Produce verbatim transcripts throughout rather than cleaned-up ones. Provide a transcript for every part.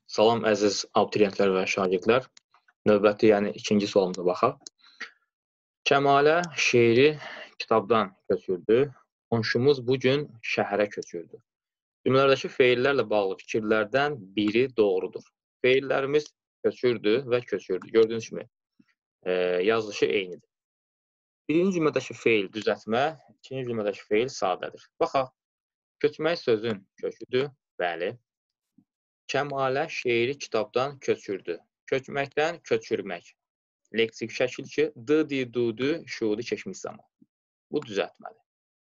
Salam əziz abituriyentlər və şagirdlər. Növbəti, yəni ikinci sualımıza baxaq. Kəmalə şeiri kitabdan köçürdü. Qonşumuz bu gün şəhərə köçürdü. Cümlələrdəki feillərlə bağlı fikirlərdən biri doğrudur. Feillərimiz köçürdü və köçürdü. Gördüyünüz kimi e, yazılışı eynidir. Birinci cümlədəki feil düzəltmə, ikinci cümlədəki feil sadədir. Baxaq, köçmək sözün köküdür. Bəli. Kəmalə şeiri kitabdan köçürdü. Köçməkdən köçürmək. Leksik şəkil ki, d, di, du, du, şuudi keçmiş zaman. Bu düzəltmədir.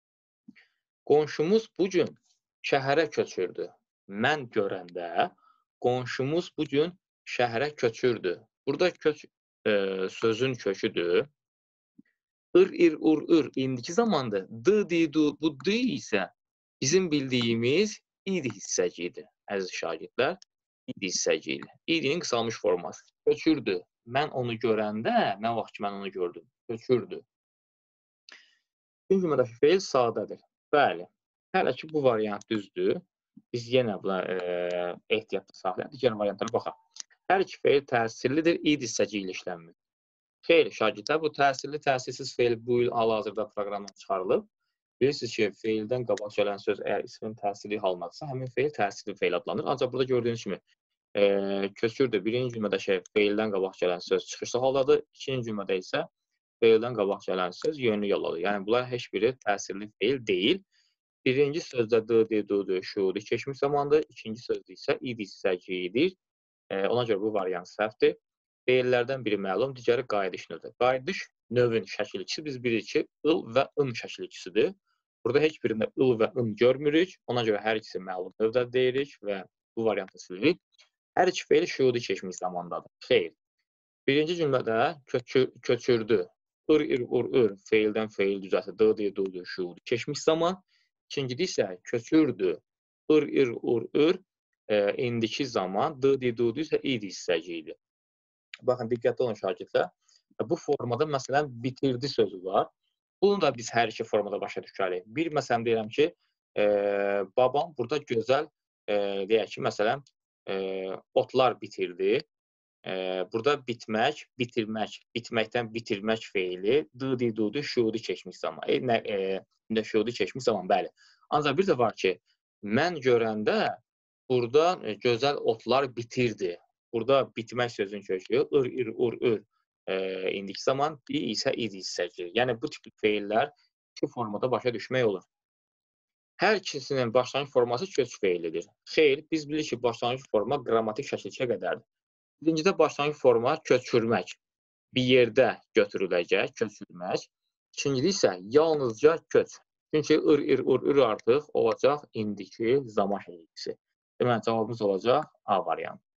Qonşumuz bu gün şəhərə köçürdü. Mən görəndə qonşumuz bu gün şəhərə köçürdü. Burada köç e, sözün köküdür. Ir, ir, ur, ür indiki zamandır. D, di, du, bu d isə bizim bildiyimiz id hissəcidir. Əziz şagirdlər, id hissəcidir. İdinin qısalmış forması. Köçürdü. Mən onu görəndə, nə vaxt ki, mən onu gördüm. Köçürdü. İkinci cümlədəki feil sadədir. Bəli. Hələ ki, bu variant düzdür. Biz yenə buna e, ehtiyatda saxlayaq. Digər variantlara baxaq. Hər iki feil təsirlidir, id hissəci ilə işlənmir. Xeyr, şagirdlər, bu təsirli, təsirsiz feil bu il hal-hazırda proqramdan çıxarılıb. Bilirsiniz ki, feildən qabaq gələn söz əgər ismin təsirli halındadırsa, həmin feil təsirli feil adlanır. Ancaq burada gördüyünüz kimi e, köçürdü. Birinci cümlədəki feildən qabaq gələn söz çıxışlı haldadır. İkinci cümlədə isə feildən qabaq gələn söz yönlü yolladır. Yəni, bunlar heç biri təsirli feil deyil. Birinci sözdə d, di, du, du, şuudi keçmiş zamandır. İkinci sözdə isə id hissəcidir. E, ona görə bu variant səhvdir. Feillərdən biri məlum, digəri qayıdış növüdür. Qayıdış növün şəkilçisi biz bilirik ki, ıl və ın şəkilçisidir. Burada heç birində ıl və ın görmürük. Ona görə hər ikisi məlum növdə deyirik və bu variantı silirik. Hər iki feil şuudi keçmiş zamandadır. Xeyr. Birinci cümlədə köçür, köçürdü. Ir, ir, ur, ür. Feildən feil düzəltdi. D, di, du, du, şuudi keçmiş zaman. İkincidi isə köçürdü. Ir, ir, ur, ür. E, indiki zaman. D, di, du, du isə id hissəcidir. Baxın, diqqətli olun şagirdlər. Bu formada məsələn bitirdi sözü var. Bunu da biz hər iki formada başa düşərik. Bir, məsələn, deyirəm ki, e, babam burada gözəl, e, deyək ki, məsələn, e, otlar bitirdi. E, burada bitmək, bitirmək, bitməkdən bitirmək feili, d, di, du, du, şuudi keçmiş zaman. E, nə, e, şuudi keçmiş zaman, bəli. Ancaq bir də var ki, mən görəndə burada e, gözəl otlar bitirdi. Burada bitmək sözün kökü, ir, ir, ur, ür. E, indiki zaman bir isə id hissəci. Yəni, bu tip feillər iki formada başa düşmək olur. Hər ikisinin başlanğıc forması köç feilidir. Xeyr, biz bilirik ki, başlanğıc forma qrammatik şəkilçiyə qədərdir. Birincidə başlanğıc forma köçürmək. Bir yerdə götürüləcək, köçürmək. İkincidi isə yalnızca köç. Çünki ir, ir, ur, ür artıq olacaq indiki zaman şəkilçisi. Deməli, cavabımız olacaq A variantı.